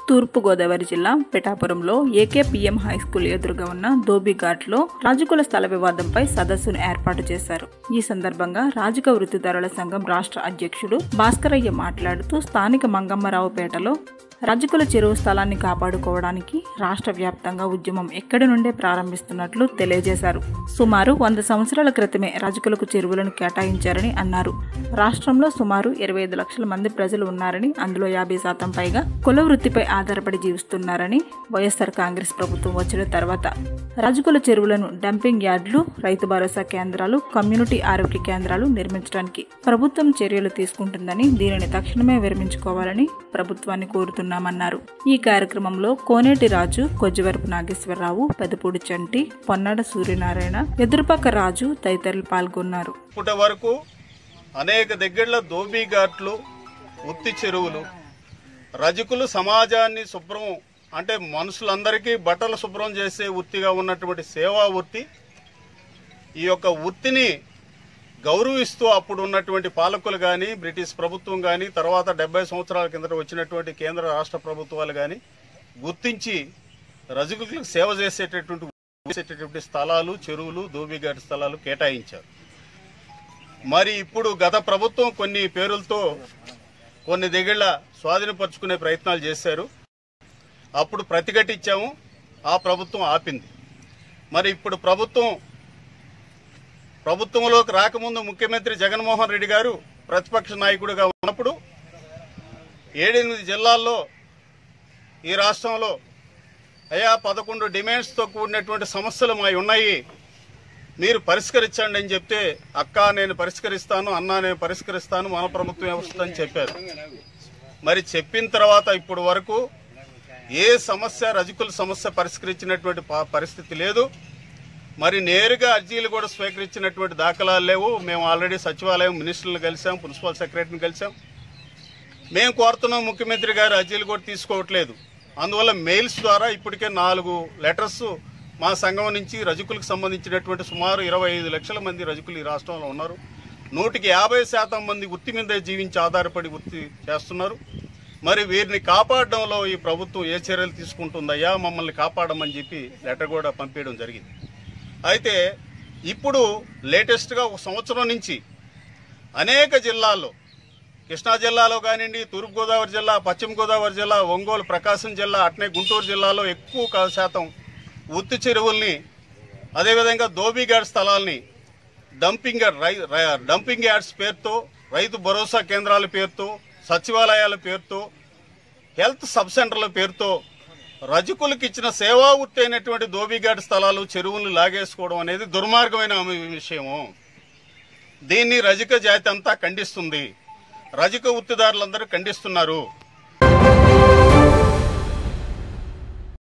తూర్పు గోదావరి జిల్లా పిఠాపురంలో ఏకేపీఎం హైస్కూల్ ఎదురుగా ఉన్న ధోబీఘాట్లో రాజకుల స్థల వివాదంపై సదస్సును ఏర్పాటు చేశారు. ఈ సందర్భంగా రాజక వృత్తిదారుల సంఘం రాష్ట్ర అధ్యక్షుడు భాస్కరయ్య మాట్లాడుతూ స్థానిక మంగమ్మరావుపేటలో రాజకుల చెరువు స్థలాన్ని కాపాడుకోవడానికి రాష్ట్ర వ్యాప్తంగా ఉద్యమం ఎక్కడి నుండే ప్రారంభిస్తున్నట్లు తెలియజేశారు. సుమారు 100 సంవత్సరాల క్రితమే రాజకులకు చెరువులను కేటాయించారని అన్నారు. రాష్ట్రంలో సుమారు 25 లక్షల మంది ప్రజలు ఉన్నారని, అందులో 50% పైగా కుల వృత్తిపై ఆధారపడి జీవిస్తున్నారని, వైఎస్ఆర్ కాంగ్రెస్ ప్రభుత్వం వచ్చిన తర్వాత రాజకుల చెరువులను డంపింగ్ యార్డులు, రైతు భరోసా కేంద్రాలు, కమ్యూనిటీ ఆరోగ్య కేంద్రాలు నిర్మించడానికి ప్రభుత్వం చర్యలు తీసుకుంటుందని, దీనిని తక్షణమే విరమించుకోవాలని ప్రభుత్వాన్ని కోరుతున్నామన్నారు. ఈ కార్యక్రమంలో కోనేటి రాజు, కొజ్జివరపు నాగేశ్వరరావు, పెదపూడి చంటి, పొన్నాడ సూర్యనారాయణ, ఎదురుపక్క రాజు తదితరులు పాల్గొన్నారు. ఇప్పటి వరకు అనేక దగ్గరలో ధోబీఘాట్లు, ఉత్తి చెరువులు, రజకులు సమాజాన్ని శుభ్రం అంటే మనుషులందరికీ బట్టలు శుభ్రం చేసే వృత్తిగా ఉన్నటువంటి సేవా వృత్తి, ఈ యొక్క వృత్తిని గౌరవిస్తూ అప్పుడు ఉన్నటువంటి పాలకులు కానీ, బ్రిటిష్ ప్రభుత్వం కానీ, తర్వాత 70 సంవత్సరాల కిందట వచ్చినటువంటి రాష్ట్ర ప్రభుత్వాలు కానీ గుర్తించి రజకులకు సేవ చేసేటటువంటి స్థలాలు, చెరువులు, ధోబీఘాట్ స్థలాలు కేటాయించారు. మరి ఇప్పుడు గత ప్రభుత్వం కొన్ని పేరులతో కొన్ని దగ్గర స్వాధీనపరుచుకునే ప్రయత్నాలు చేశారు. అప్పుడు ప్రతిఘటించాము, ఆ ప్రభుత్వం ఆపింది. మరి ఇప్పుడు ప్రభుత్వంలోకి రాకముందు ముఖ్యమంత్రి జగన్మోహన్ రెడ్డి గారు ప్రతిపక్ష నాయకుడిగా ఉన్నప్పుడు 7-8 జిల్లాల్లో ఈ రాష్ట్రంలో 11 డిమాండ్స్తో కూడినటువంటి సమస్యలు మావి ఉన్నాయి, మీరు పరిష్కరించండి అని చెప్తే, అక్క నేను పరిష్కరిస్తాను, అన్నా నేను పరిష్కరిస్తాను, మన ప్రభుత్వం వస్తుందని చెప్పారు. మరి చెప్పిన తర్వాత ఇప్పుడు వరకు ఏ సమస్య, రజకుల సమస్య పరిష్కరించినటువంటి పరిస్థితి లేదు. మరి నేరుగా అర్జీలు కూడా స్వీకరించినటువంటి దాఖలాలు లేవు. మేము ఆల్రెడీ సచివాలయం మినిస్టర్లను కలిసాం, ప్రిన్సిపల్ సెక్రటరీని కలిసాం. మేము కోరుతున్నాం, ముఖ్యమంత్రి గారు అర్జీలు కూడా తీసుకోవట్లేదు. అందువల్ల మెయిల్స్ ద్వారా ఇప్పటికే 4 లెటర్స్ మా సంఘం నుంచి రజకులకు సంబంధించినటువంటి సుమారు 25 లక్షల మంది రజకులు ఈ రాష్ట్రంలో ఉన్నారు. 150% మంది వృత్తి మీద జీవించి ఆధారపడి వృత్తి చేస్తున్నారు. మరి వీరిని కాపాడడంలో ఈ ప్రభుత్వం ఏ చర్యలు తీసుకుంటుందయ్యా, మమ్మల్ని కాపాడమని చెప్పి లెటర్ కూడా పంపించడం జరిగింది. అయితే ఇప్పుడు లేటెస్ట్గా 1 సంవత్సరం నుంచి అనేక జిల్లాల్లో, కృష్ణా జిల్లాలో కానివ్వండి, తూర్పుగోదావరి జిల్లా, పశ్చిమ గోదావరి జిల్లా, ఒంగోలు, ప్రకాశం జిల్లా, అట్నే గుంటూరు జిల్లాలో ఎక్కువ శాతం ఉత్తి చెరువుల్ని, అదేవిధంగా ధోబీఘాట్ స్థలాల్ని డంపింగ్ యార్డ్స్ పేరుతో, రైతు భరోసా కేంద్రాల పేరుతో, సచివాలయాల పేరుతో, హెల్త్ సబ్ సెంటర్ల పేరుతో రజకులకు ఇచ్చిన సేవా వృత్తి అయినటువంటి ధోబీఘాట్ స్థలాలు, చెరువులను లాగేసుకోవడం అనేది దుర్మార్గమైన విషయము. దీన్ని రజక జాతి అంతా ఖండిస్తుంది, రజక వృత్తిదారులందరూ ఖండిస్తున్నారు.